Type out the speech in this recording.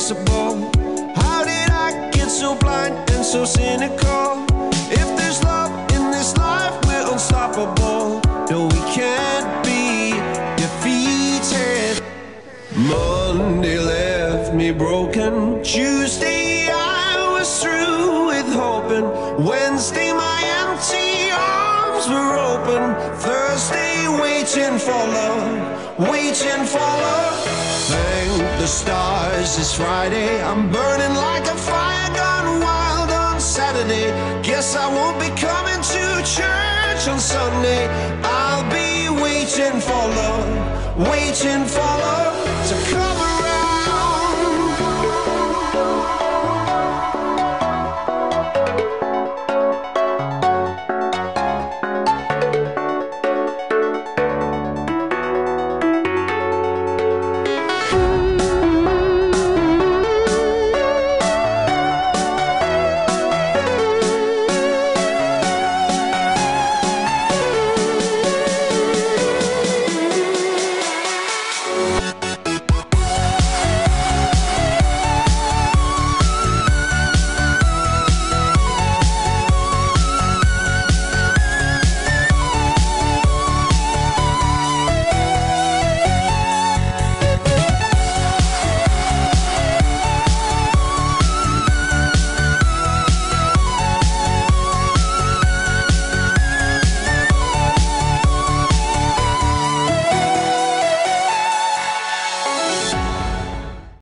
irreplaceable. How did I get so blind and so cynical? If there's love in this life, we're unstoppable. No, we can't be defeated. Monday left me broken. Tuesday I was through with hoping. Wednesday my empty arms were open. Thursday waiting for love, waiting for love. Thank the stars it's Friday. I'm burning like a fire gone wild on Saturday. Guess I won't be coming to church on Sunday. I'll be waiting for love, waiting for love.